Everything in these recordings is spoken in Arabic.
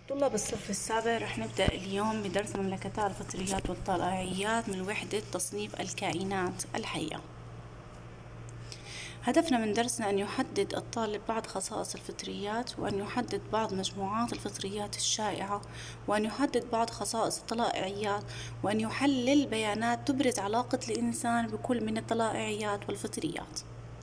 طلاب الصف السابع رح نبدأ اليوم بدرس مملكتا الفطريات والطلائعيات من وحدة تصنيف الكائنات الحية. هدفنا من درسنا أن يحدد الطالب بعض خصائص الفطريات، وأن يحدد بعض مجموعات الفطريات الشائعة، وأن يحدد بعض خصائص الطلائعيات، وأن يحلل بيانات تبرز علاقة الإنسان بكل من الطلائعيات والفطريات.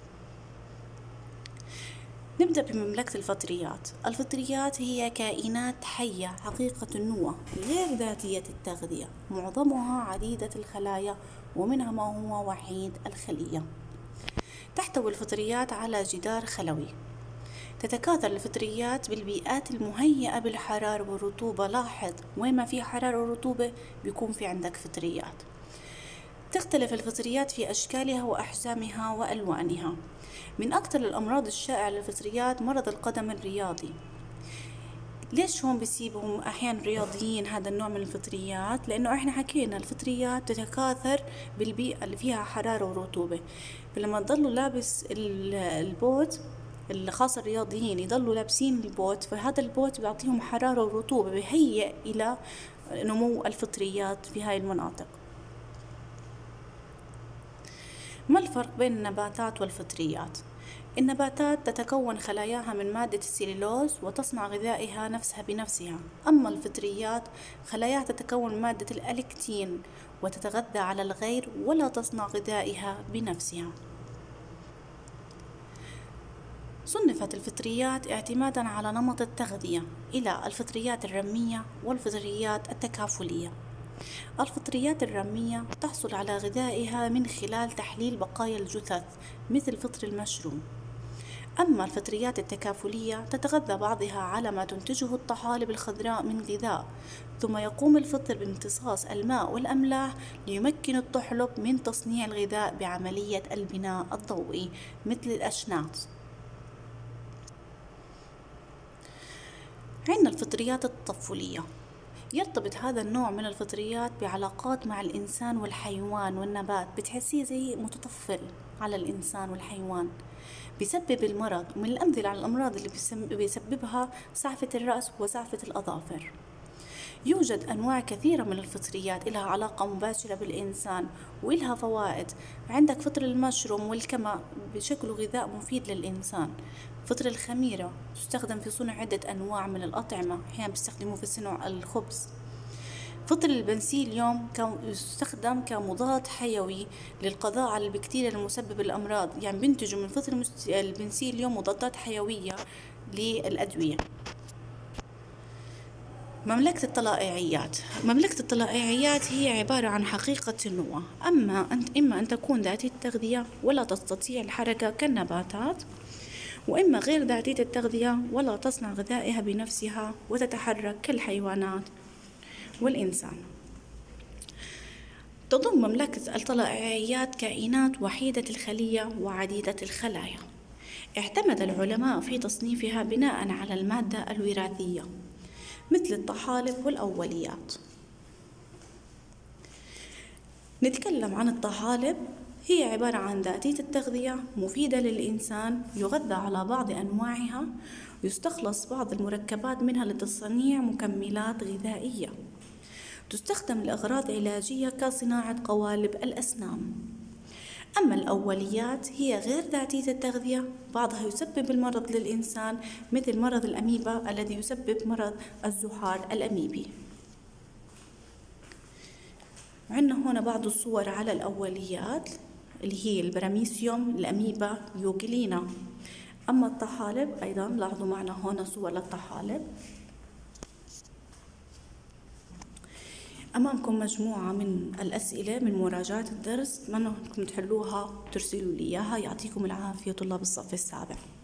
نبدأ بمملكة الفطريات. الفطريات هي كائنات حية حقيقة النوع غير ذاتية التغذية، معظمها عديدة الخلايا ومنها ما هو وحيد الخلية. تحتوي الفطريات على جدار خلوي. تتكاثر الفطريات بالبيئات المهيئة بالحرارة والرطوبة. لاحظ وين ما في حرارة ورطوبة بيكون في عندك فطريات. تختلف الفطريات في أشكالها وأحجامها وألوانها. من أكثر الأمراض الشائعة للفطريات مرض القدم الرياضي. ليش هون بيسيبهم أحيانا رياضيين هذا النوع من الفطريات؟ لأنه إحنا حكينا الفطريات تتكاثر بالبيئة اللي فيها حرارة ورطوبة، فلما تضلوا لابس البوت الخاص الرياضيين يضلوا لابسين البوت، فهذا البوت بيعطيهم حرارة ورطوبة بيهيئ إلى نمو الفطريات في هاي المناطق. ما الفرق بين النباتات والفطريات؟ النباتات تتكون خلاياها من مادة السليلوز وتصنع غذائها نفسها بنفسها، أما الفطريات خلاياها تتكون من مادة الألكتين وتتغذى على الغير ولا تصنع غذائها بنفسها. صنفت الفطريات اعتمادا على نمط التغذية إلى الفطريات الرمية والفطريات التكافلية. الفطريات الرمية تحصل على غذائها من خلال تحليل بقايا الجثث مثل فطر المشروم، أما الفطريات التكافلية تتغذى بعضها على ما تنتجه الطحالب الخضراء من غذاء، ثم يقوم الفطر بامتصاص الماء والأملاح ليمكن الطحلب من تصنيع الغذاء بعملية البناء الضوئي مثل الأشنات. عندنا الفطريات التطفلية. يرتبط هذا النوع من الفطريات بعلاقات مع الإنسان والحيوان والنبات، بتحسيه زي متطفل على الإنسان والحيوان، بيسبب المرض. ومن الأمثلة على الأمراض اللي بيسببها سعفة الرأس وسعفة الأظافر. يوجد أنواع كثيرة من الفطريات إلها علاقة مباشرة بالإنسان وإلها فوائد. عندك فطر المشروم والكمأ بشكل غذاء مفيد للإنسان. فطر الخميرة تستخدم في صنع عدة أنواع من الأطعمة، أحيانا بيستخدموه في صنع الخبز. فطر البنسيليوم يستخدم كمضاد حيوي للقضاء على البكتيريا المسببة للأمراض، يعني بينتجوا من فطر البنسيليوم مضادات حيوية للأدوية. مملكة الطلائعيات. مملكة الطلائعيات هي عبارة عن حقيقة النوع، إما أن تكون ذاتية التغذية ولا تستطيع الحركة كالنباتات، وإما غير ذاتية التغذية ولا تصنع غذائها بنفسها وتتحرك كالحيوانات والإنسان. تضم مملكة الطلائعيات كائنات وحيدة الخلية وعديدة الخلايا. اعتمد العلماء في تصنيفها بناء على المادة الوراثية مثل الطحالب والأوليات. نتكلم عن الطحالب. هي عبارة عن ذاتية التغذية مفيدة للإنسان، يغذى على بعض أنواعها، ويستخلص بعض المركبات منها لتصنيع مكملات غذائية. تستخدم لأغراض علاجية كصناعة قوالب الأسنان. أما الأوليات هي غير ذاتية التغذية، بعضها يسبب المرض للإنسان مثل مرض الأميبا الذي يسبب مرض الزحار الأميبي. عندنا هنا بعض الصور على الأوليات اللي هي البراميسيوم، الأميبا، يوجلينا. أما الطحالب أيضا لاحظوا معنا هنا صور للطحالب. أمامكم مجموعة من الأسئلة من مراجعة الدرس، أتمنى أنكم تحلوها وترسلوا لي إياها. يعطيكم العافية طلاب الصف السابع.